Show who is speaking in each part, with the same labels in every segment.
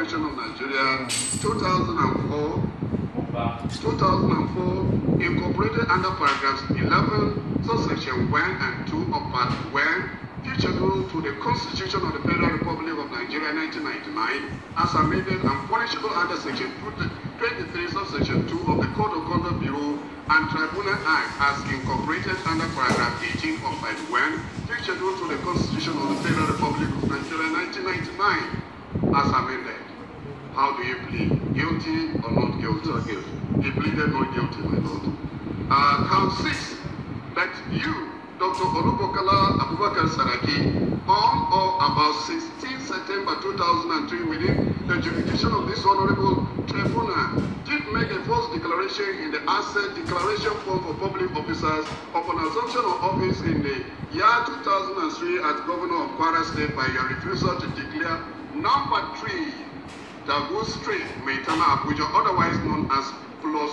Speaker 1: Federation of Nigeria, 2004, incorporated under paragraphs 11, subsection 1 and 2 of part 1, schedule to the Constitution of the Federal Republic of Nigeria 1999 as amended and punishable under section 23 subsection 2 of the Code of Conduct Bureau and Tribunal Act as incorporated under paragraph 18 of part 1, schedule to the Constitution of the Federal Republic of Nigeria 1999 as amended. How do you plead? Guilty or not guilty? Not guilty. He pleaded not guilty, my lord. Count 6, that you, Dr. Olubokala Abubakar Saraki, on or about 16 September 2003 within the jurisdiction of this honorable tribunal, did make a false declaration in the asset declaration form for public officers upon assumption of office in the year 2003 as governor of Kwara State by your refusal to declare number 3, Dagu Street, Maitama, Abuja, otherwise known as plus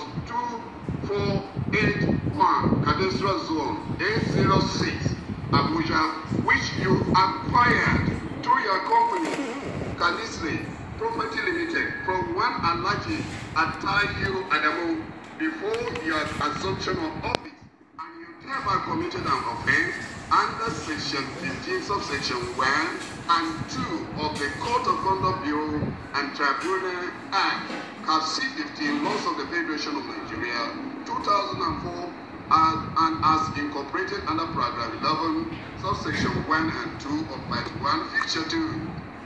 Speaker 1: 2481 Cadastral Zone 806 Abuja, which you acquired through your company, Kalisri Property Limited, from one Alaji Atahiru Adamu before your assumption of office, and you thereby committed an offense under section 15, subsection 1 and 2 of the Code of Conduct Bureau and Tribunal Act, Cap C-15, Laws of the Federation of Nigeria, 2004, and as incorporated under paragraph 11, subsection 1 and 2 of part 1, feature 2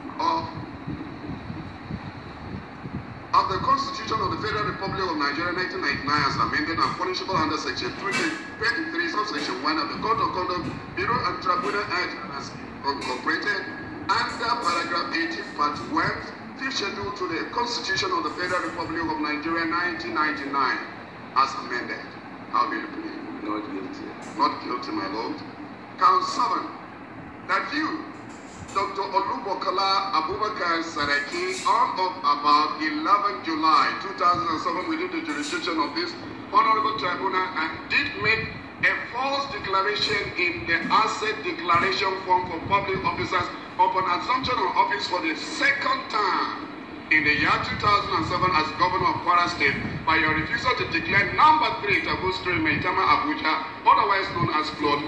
Speaker 1: of the Constitution of the Federal Republic of Nigeria 1999 as amended and punishable under section 23, subsection 1 of the Code of Conduct Bureau and Tribunal Act as incorporated under paragraph 18, part 1, schedule to the Constitution of the Federal Republic of Nigeria 1999 as amended. How do you plead?
Speaker 2: Not guilty.
Speaker 1: Not guilty, my lord. Count 7, that you, Dr. Olubokala Abubakar Saraki, on of about 11 July 2007 within the jurisdiction of this honorable tribunal and did make a false declaration in the asset declaration form for public officers upon assumption of office for the second time in the year 2007 as governor of Kwara State by your refusal to declare number 3 Dagu Street, Maitama, Abuja, otherwise known as plot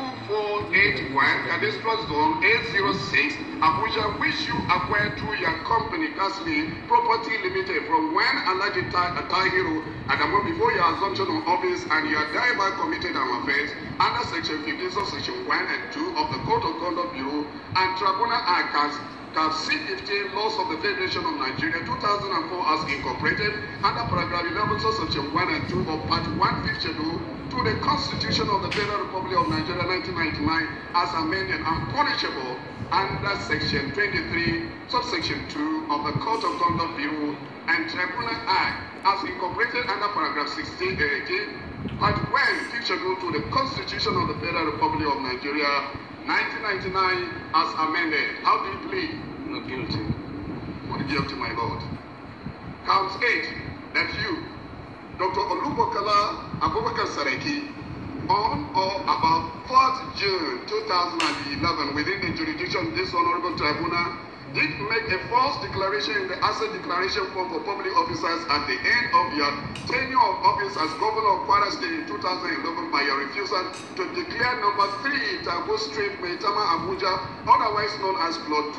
Speaker 1: 2481, Cadastral Zone 806, Abuja, which you acquired through your company, Kasmi Property Limited, from when Alaji Tahiru Adamu before your assumption of office, and you are thereby committed an offense under section 15, subsection 1 and 2 of the Code of Conduct Bureau and Tribunal Act Cap C-15, Laws of the Federation of Nigeria 2004 as incorporated under paragraph 11, subsection 1 and 2 of part 1, feature 2 to the Constitution of the Federal Republic of Nigeria 1999 as amended and punishable under section 23, subsection 2 of the Code of Conduct Bureau and Tribunal Act as incorporated under paragraph 16, 18, part 1, feature 2 to the Constitution of the Federal Republic of Nigeria 1999 as amended. How do you plead?
Speaker 2: Not guilty.
Speaker 1: Not guilty, my lord. Count 8, that you, Dr. Olubokala Abubakar Saraki, on or about 4th June 2011 within the jurisdiction of this honorable tribunal, did make a false declaration in the asset declaration form for public officers at the end of your tenure of office as governor of Kwara State in 2011 by your refusal to declare number 3 Dagu Street, Maitama, Abuja, otherwise known as plot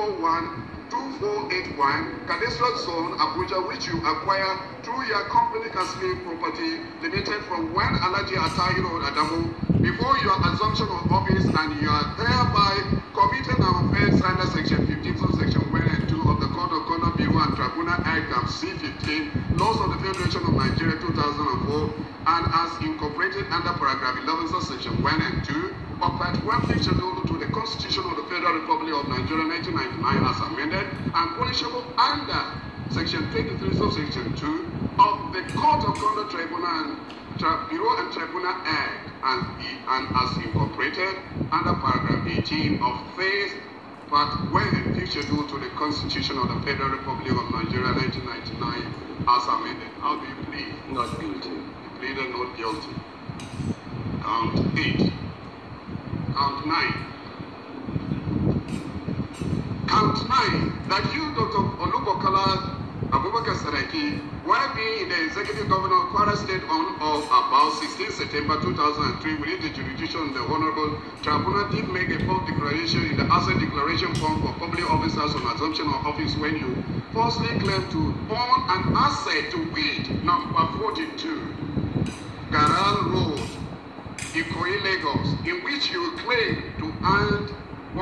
Speaker 1: 2481 Cadastral Zone, Abuja, which you acquire through your company Kasmi Property Limited from when Alaji Atahiru Adamu before your assumption of office, and you are thereby committed an offense under section 15, subsection 1 and 2 of the Code of Conduct Bureau and Tribunal Act of C-15, Laws of the Federation of Nigeria 2004, and as incorporated under paragraph 11, subsection 1 and 2 of part 1, section to the Constitution of the Federal Republic of Nigeria 1999 as amended and punishable under section 23, subsection 2 of the Code of Conduct Tribunal Bureau and Tribunal Act and as incorporated under paragraph 18 of phase part 1, future due to the Constitution of the Federal Republic of Nigeria 1999 as amended. How do you plead?
Speaker 2: Not guilty.
Speaker 1: You pleaded not guilty. Count 8. Count 9. Count 9, that you, Dr. Olubokola Abubakar Saraki, while being in the Executive Governor of Kwara State on or about 16 September 2003 within the jurisdiction of the Honorable Tribunal, did make a false declaration in the asset declaration form for public officers on assumption of office when you falsely claimed to own an asset to weed number 42, Garal Road, Ikoyi, Lagos, in which you claim to earn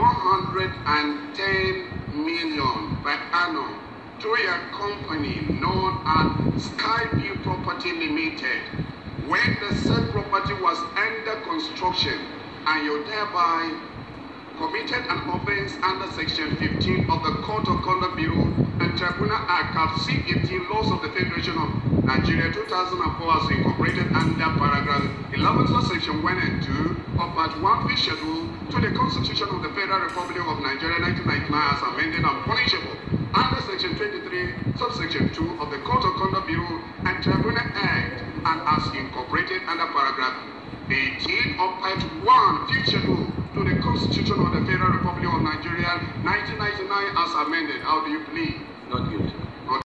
Speaker 1: 110 million per annum through a company known as Skyview Property Limited, when the said property was under construction, and you thereby committed an offense under Section 15 of the Court of Conduct Bureau and Tribunal Act of C-15 Laws of the Federation of Nigeria 2004 as incorporated under paragraph 11 subsection 1 and 2 of Part 1 fifth schedule to the Constitution of the Federal Republic of Nigeria 1999 as amended and punishable under Section 23 subsection 2 of the Court of Conduct Bureau and Tribunal Act, and as incorporated under paragraph 18 of Part 1 fifth schedule to the Constitution of the Federal Republic of Nigeria 1999 as amended. How do you plead?
Speaker 2: Not guilty.